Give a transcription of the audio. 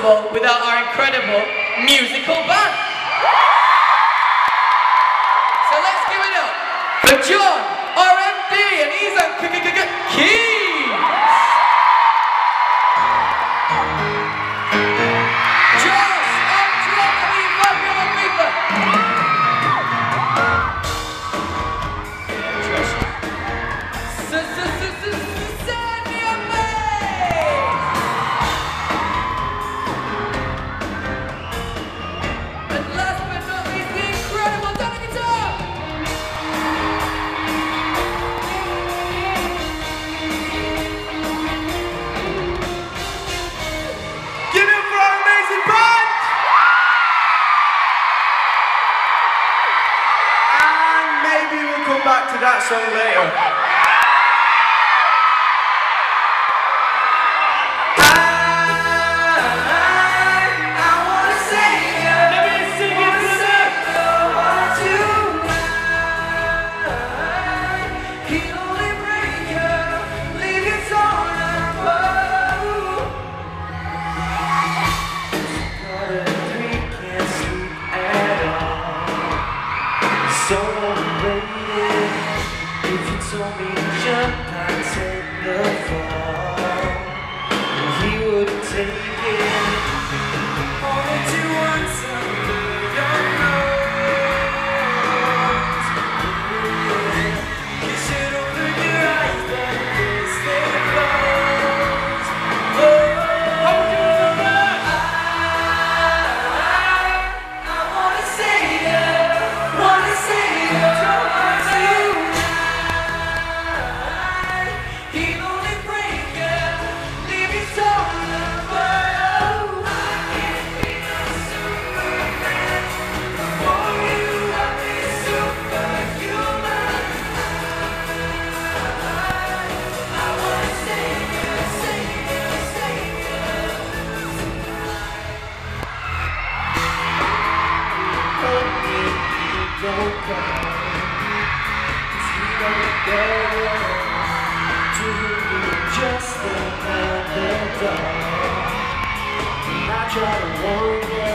possible without our incredible musical band. So let's give it up for John, RMD, and Ethan Keys. Josh, on drum, Viva, Viva, back to that song later. Told me to jump, I'd take the fall. He wouldn't take it. Only to once under your nose. You should open your eyes, but they stay closed. I wanna say don't cry, 'cause you don't go to just another dog. And I try to warn you.